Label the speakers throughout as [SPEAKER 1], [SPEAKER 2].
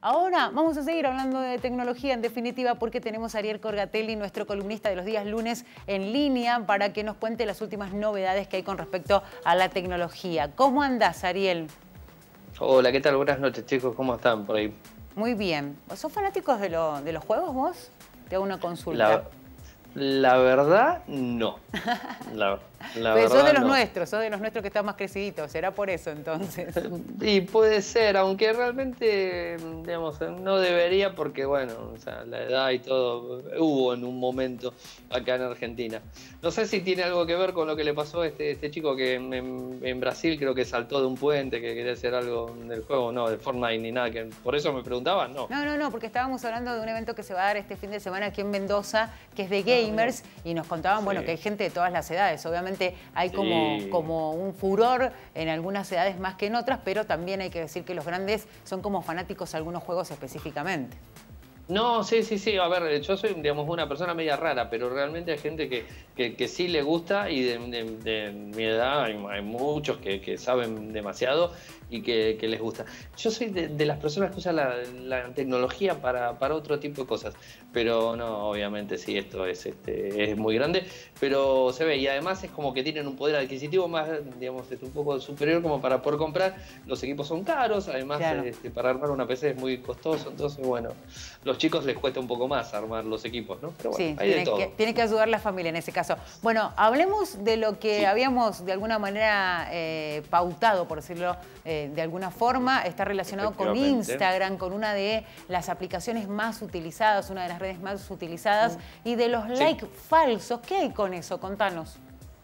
[SPEAKER 1] Ahora vamos a seguir hablando de tecnología, en definitiva, porque tenemos a Ariel Corgatelli, nuestro columnista de los días lunes, en línea para que nos cuente las últimas novedades que hay con respecto a la tecnología. ¿Cómo andás, Ariel?
[SPEAKER 2] Hola, ¿qué tal? Buenas noches, chicos. ¿Cómo están por ahí?
[SPEAKER 1] Muy bien. ¿Sos fanáticos de los juegos vos? Te hago una consulta.
[SPEAKER 2] La verdad, no. La
[SPEAKER 1] Pero sos
[SPEAKER 2] verdad,
[SPEAKER 1] de los
[SPEAKER 2] no.
[SPEAKER 1] nuestros, sos de los nuestros que están más creciditos, será por eso entonces.
[SPEAKER 2] Y puede ser, aunque realmente, digamos, no debería porque, bueno, o sea, la edad y todo hubo en un momento acá en Argentina. No sé si tiene algo que ver con lo que le pasó a este chico que en Brasil creo que saltó de un puente, que quería hacer algo del juego, no, de Fortnite ni nada, que por eso me preguntaban, no.
[SPEAKER 1] No, porque estábamos hablando de un evento que se va a dar este fin de semana aquí en Mendoza, que es de gamers, y nos contaban, bueno, que hay gente de todas las edades. Obviamente hay como un furor en algunas edades más que en otras, pero también hay que decir que los grandes son como fanáticos de algunos juegos específicamente.
[SPEAKER 2] No, sí. A ver, yo soy, digamos, una persona media rara, pero realmente hay gente que sí le gusta y de mi edad hay muchos que saben demasiado y que les gusta. Yo soy de las personas que usan la tecnología para otro tipo de cosas, pero no, obviamente sí, esto es muy grande, pero se ve y además es como que tienen un poder adquisitivo más, digamos, un poco superior como para poder comprar. Los equipos son caros, además
[SPEAKER 1] Claro.
[SPEAKER 2] para armar una PC es muy costoso, entonces bueno, los chicos les cuesta un poco más armar los equipos, ¿no? Pero bueno,
[SPEAKER 1] Sí,
[SPEAKER 2] hay de todo.
[SPEAKER 1] tiene que ayudar la familia en ese caso. Bueno, hablemos de lo que habíamos de alguna manera pautado, por decirlo de alguna forma. Está relacionado con Instagram, con una de las aplicaciones más utilizadas, una de las redes más utilizadas, y de los likes falsos. ¿Qué hay con eso? Contanos.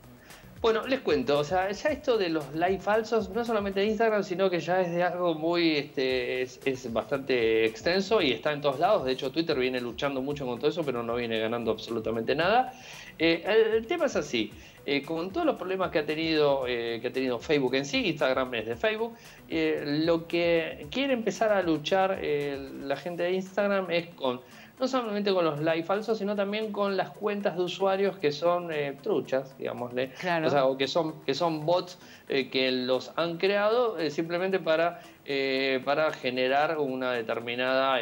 [SPEAKER 2] Bueno, les cuento, o sea, ya esto de los likes falsos, no solamente de Instagram, sino que ya es de algo muy, es bastante extenso y está en todos lados. De hecho, Twitter viene luchando mucho con todo eso, pero no viene ganando absolutamente nada. El tema es así, con todos los problemas que ha tenido Facebook en sí, Instagram es de Facebook, lo que quiere empezar a luchar la gente de Instagram es no solamente con los likes falsos, sino también con las cuentas de usuarios que son truchas, digámosle.
[SPEAKER 1] Claro.
[SPEAKER 2] O sea, o que son bots que los han creado simplemente para generar una determinada,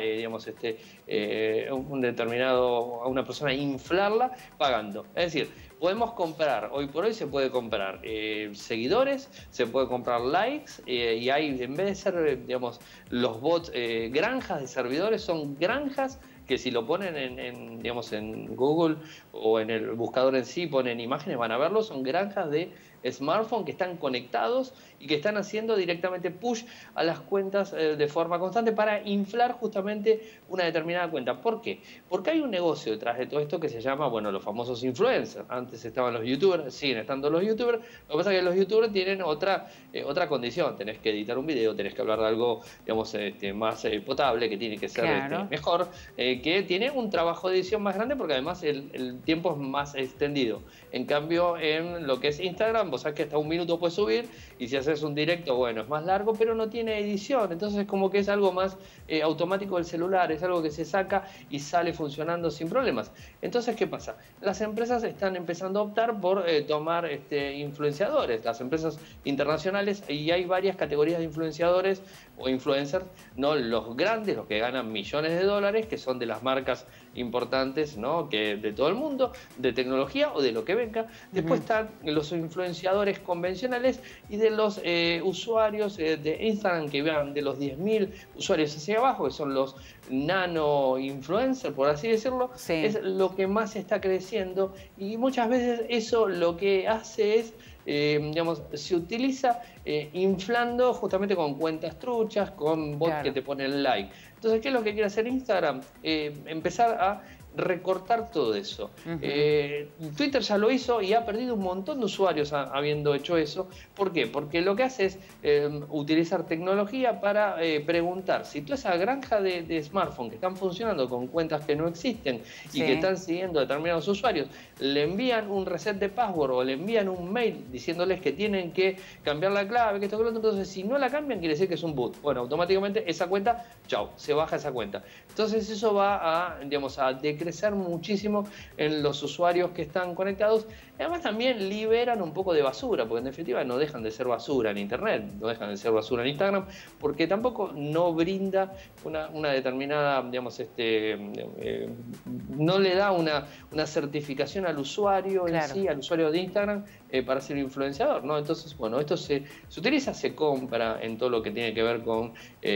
[SPEAKER 2] a una persona, inflarla pagando. Es decir, podemos comprar, hoy por hoy se puede comprar seguidores, se puede comprar likes, y hay, en vez de ser, digamos, los bots, granjas de servidores, son granjas que si lo ponen en Google o en el buscador en sí, ponen imágenes, van a verlo, son granjas de smartphone que están conectados y que están haciendo directamente push a las cuentas de forma constante para inflar justamente una determinada cuenta. ¿Por qué? Porque hay un negocio detrás de todo esto que se llama, bueno, los famosos influencers. Antes estaban los youtubers, siguen estando los youtubers. Lo que pasa es que los youtubers tienen otra condición. Tenés que editar un video, tenés que hablar de algo, digamos, más potable, que tiene que ser mejor, que tiene un trabajo de edición más grande porque además el tiempo es más extendido. En cambio, en lo que es Instagram, vos sabés que hasta 1 minuto puedes subir y si haces un directo, bueno, es más largo, pero no tiene edición. Entonces como que es algo más automático del celular, es algo que se saca y sale funcionando sin problemas. Entonces, ¿qué pasa? Las empresas están empezando a optar por tomar influenciadores, las empresas internacionales, y hay varias categorías de influenciadores o influencers, no los grandes, los que ganan millones de dólares, que son de las marcas importantes, ¿no?, que de todo el mundo, de tecnología o de lo que venga. Después están los influenciadores convencionales y de los usuarios de Instagram, que van de los 10.000 usuarios hacia abajo, que son los nano influencers, por así decirlo. Es lo que más está creciendo y muchas veces eso lo que hace es, digamos, se utiliza inflando justamente con cuentas truchas, con bots que te ponen like. Entonces, ¿qué es lo que quiere hacer Instagram? Empezar a recortar todo eso. Twitter ya lo hizo y ha perdido un montón de usuarios habiendo hecho eso. ¿Por qué? Porque lo que hace es utilizar tecnología para preguntar si toda esa granja de smartphone que están funcionando con cuentas que no existen y que están siguiendo determinados usuarios, le envían un reset de password o le envían un mail diciéndoles que tienen que cambiar la clave, que esto, que lo otro. Entonces, si no la cambian, quiere decir que es un boot. Bueno, automáticamente esa cuenta, chao, se baja esa cuenta. Entonces eso va a, digamos, a crecer muchísimo en los usuarios que están conectados. Además también liberan un poco de basura, porque en definitiva no dejan de ser basura en Internet, no dejan de ser basura en Instagram, porque tampoco no brinda una determinada, digamos, no le da una certificación al usuario en sí, al usuario de Instagram, para ser influenciador, ¿no? Entonces, bueno, esto se utiliza, se compra en todo lo que tiene que ver con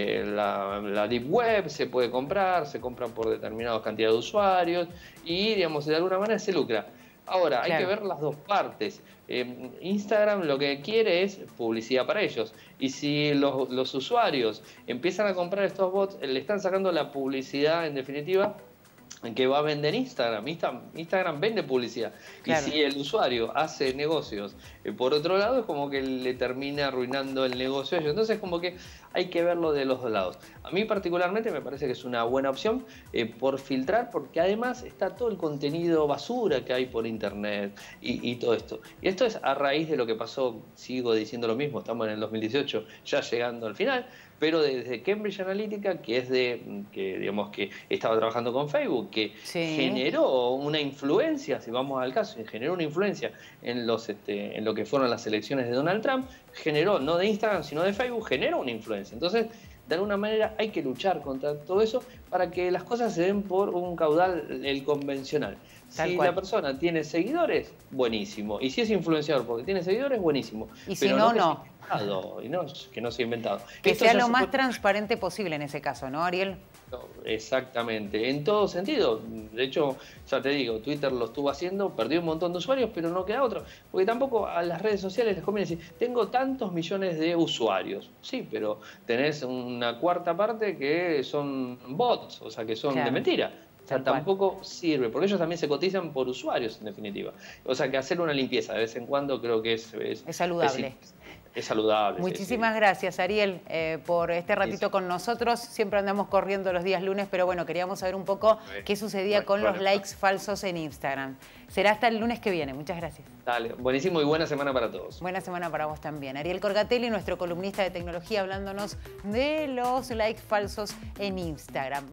[SPEAKER 2] la Deep Web, se puede comprar, se compra por determinada cantidad de usuarios y, digamos, de alguna manera se lucra. Ahora, hay que ver las dos partes. Instagram lo que quiere es publicidad para ellos. Y si los usuarios empiezan a comprar estos bots, le están sacando la publicidad, en definitiva, que va a vender Instagram. Instagram vende publicidad. Claro. Y si el usuario hace negocios por otro lado, es como que le termina arruinando el negocio a ellos. Entonces, como que hay que verlo de los dos lados. A mí particularmente me parece que es una buena opción por filtrar, porque además está todo el contenido basura que hay por internet y todo esto. Y esto es a raíz de lo que pasó, sigo diciendo lo mismo, estamos en el 2018, ya llegando al final, pero desde Cambridge Analytica, que es digamos que estaba trabajando con Facebook, que generó una influencia, si vamos al caso, generó una influencia en lo que fueron las elecciones de Donald Trump, generó, no de Instagram, sino de Facebook, generó una influencia. Entonces, de alguna manera hay que luchar contra todo eso para que las cosas se den por un caudal, el convencional. Si la persona tiene seguidores, buenísimo. Y si es influenciador porque tiene seguidores, buenísimo.
[SPEAKER 1] Y si no, no.
[SPEAKER 2] Y no, que no sea inventado.
[SPEAKER 1] Que sea lo más transparente posible en ese caso, ¿no, Ariel?
[SPEAKER 2] Exactamente, en todo sentido. De hecho, ya te digo, Twitter lo estuvo haciendo, perdió un montón de usuarios, pero no queda otro. Porque tampoco a las redes sociales les conviene decir, tengo tantos millones de usuarios. Sí, pero tenés una cuarta parte que son bots, o sea, que son de mentira. O sea, tampoco sirve, porque ellos también se cotizan por usuarios, en definitiva. O sea, que hacer una limpieza de vez en cuando creo que es
[SPEAKER 1] saludable.
[SPEAKER 2] Es saludable.
[SPEAKER 1] Muchísimas gracias, Ariel, por este ratito con nosotros. Siempre andamos corriendo los días lunes, pero bueno, queríamos saber un poco qué sucedía con los likes falsos en Instagram. Será hasta el lunes que viene. Muchas gracias.
[SPEAKER 2] Dale, buenísimo y buena semana para todos.
[SPEAKER 1] Buena semana para vos también. Ariel Corgatelli, nuestro columnista de tecnología, hablándonos de los likes falsos en Instagram.